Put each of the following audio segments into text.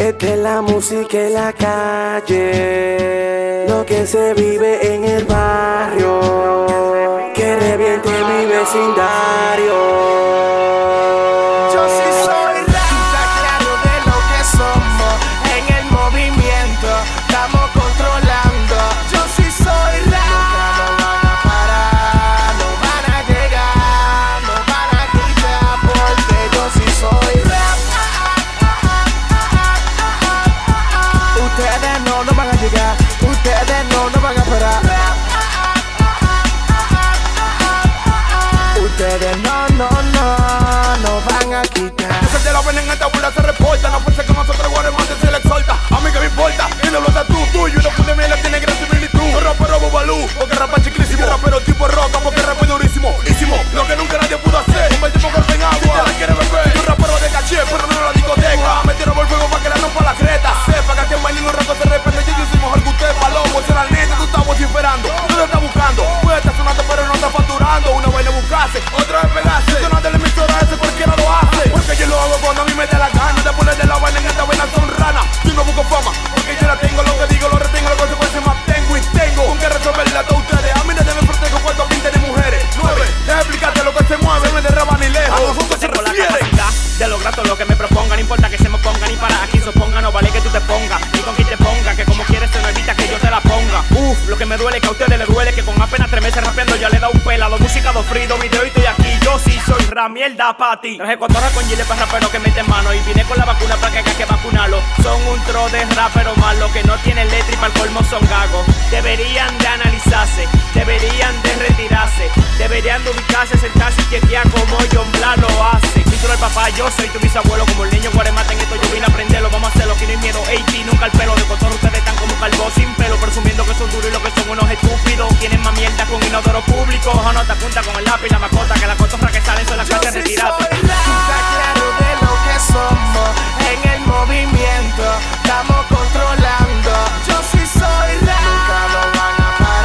Esta es la música en la calle, lo que se vive en el barrio, que reviente mi vecindario. Yo sí soy rap, está claro de lo que somos. En el movimiento estamos controlando. Yo sí soy rap. Nunca nos van a parar, no van a llegar, no van a quitar, porque yo sí soy rap. Ustedes no van a llegar, ustedes no van a parar. Ustedes no van a quitar. Ese de la pena en esta burla se reporta. No fuerza con nosotros, Guaremate se le exalta. A mí que me importa, y no lo haces tú. Y uno de miel tiene gran similitud. Soy rapero bobalú, porque rapa chiquísimo. Rapero tipo roca, porque rapa durísimo. Hicimos lo que nunca nadie pudo hacer. Convertimos golpe en agua, si te la quieres beber. Soy rapero de caché, pero no en la discoteca. Metieron por fuego para que la rompa la creta. Sepa que aquí en ningún rato se repente. Yo soy mejor que usted, palomo. Si la neta tú estás vociferando, tú te estás buscando. Puede estar sonando, pero no está facturando. Una vaina buscarse, otra vez pegarse. Sonando la emisora ese cualquiera lo hace. Porque yo lo hago cuando a mí me da la gana. De ponerle la vaina en esta vaina son ranas. Yo no busco fama, porque yo la tengo. Lo que digo lo retengo, las consecuencias más tengo y tengo. Con que resolverla a todos ustedes. A mí nadie me protejo cuando pinte de mujeres. 9, deja explicarte lo que se mueve. No me derraba ni lejos. A nosotros se refiere de lograr todo lo que me proponga. No importa que se me ponga ni para aquí se oponga. No vale que tú te pongas ni con quien te ponga. Que como quieres se no evita que yo te la ponga. Lo que me duele que a ustedes les duele. Que con apenas 3 meses rapeando ya le da un pelado. Música, 2 free, 2 video y estoy aquí. Yo sí soy rap, mierda pa' ti. Traje cotorra con gilet para rapero que mete mano. Y vine con la vacuna para que hay que vacunarlo. Son un tro de rapero malo que no tiene letra y para el colmo son gagos. Deberían de analizarse, deberían de retirarse, deberían de ubicarse, sentarse y chequear como John Blas lo hace. Título del papá, yo soy tu bisabuelo. Como el niño Guaremate en esto yo vine a aprenderlo. Vamos a hacerlo, que no hay miedo, AT, nunca el pelo. De cotorra ustedes están como calvos sin pelo, presumiendo que son duros y lo que son unos estúpidos. Tienen más mierda con inodoro público. O no te apunta con el lápiz, la mascota, que las cotorras que salen son las clases retiradas. Está claro de lo que somos. En el movimiento estamos controlando. Yo sí soy rap. Nunca nos van a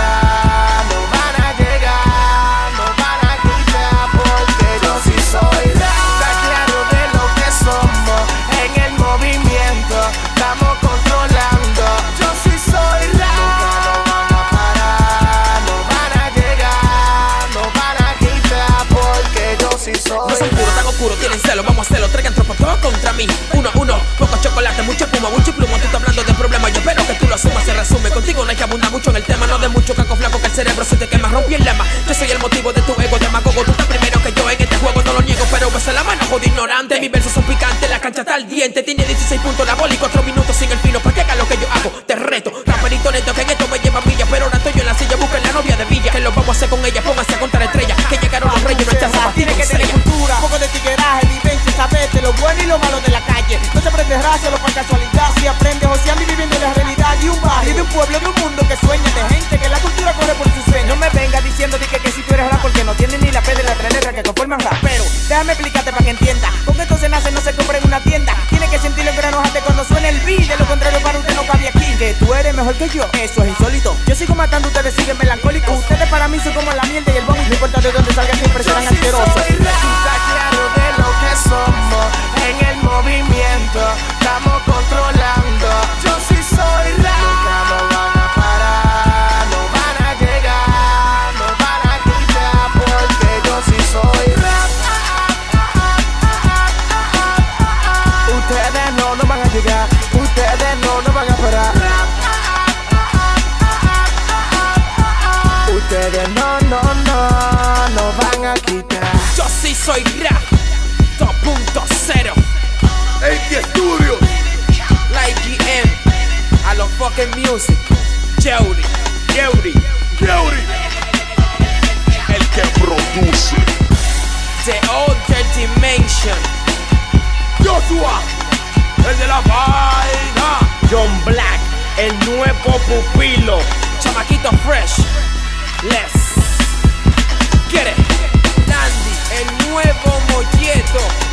parar, no van a llegar, no van a quitar, porque yo sí soy rap. Está claro de lo que somos. En el movimiento estamos controlando. Yo sí soy rap. Nunca nos van a parar, no van a llegar, no van a quitar, porque yo sí soy rap. No son puros, tan oscuros, tienen celo, vamos a hacerlo. Traigan tropas todos contra mí. 1, 1, poco chocolate, mucha espuma, mucho plumo. Tú estás hablando de problemas, yo espero que tú lo asumas. Se resume, contigo no hay que abundar mucho en el tema. No de mucho caco flaco que el cerebro se te quema. Rompí el lema, yo soy el motivo de tu ego demagogo. Tú estás primero que yo en este juego, no lo niego, pero besa la mano, joder ignorante. Mis versos son picantes, la cancha está al diente. Tiene 16 puntos la bola y 4 minutos sin el fino. Pa' que haga lo que yo hago, te reto. Raperito neto que en esto me lleva millas, pero ahora estoy yo en la silla, busquen la novia de Villa. Que lo vamos a hacer con ella, pónganse a contar estrellas. Que llegaron los reyes, no está Tiene que tener cultura, un poco de tigueraje, vivencia, saber de lo bueno y lo malo de la calle. No se aprende raza solo por casualidad. Si aprendes joseando y viviendo la realidad de un barrio, de un pueblo, de un mundo que sueña, de gente que la cultura corre por sus sueños. No me vengas diciendo que si tú eres rap porque no tienes ni la P de la 3 letras que conforman rap. Pero déjame explicarte para que entiendas. Con esto se nace, no se compra en una tienda. Tienes que sentirlo enojarte cuando suene el beat. De lo contrario para usted no cabe aquí. Que tú eres mejor que yo, eso es insólito. Yo sigo matando, ustedes siguen melancólicos. Ustedes para mí son como la mierda y el bonus. No importa de dónde salgan, siempre serán asquerosos. Está claro de lo que somos. En el movimiento estamos controlando. Yo sí soy rap. Nunca nos van a parar, no van a llegar, no van a quitar, porque yo sí soy rap. Ustedes no van a llegar, ustedes no van a parar. Ustedes no van a quitar. Yo sí soy rap 2.0. AT Studios, Like GM, a los fucking music. Yeuri, el que produce. The Older Dimension. Joshua, el de la vaina. John Black, el nuevo pupilo. Chamaquito Fresh. Let's get it. Dandy, el nuevo molleto.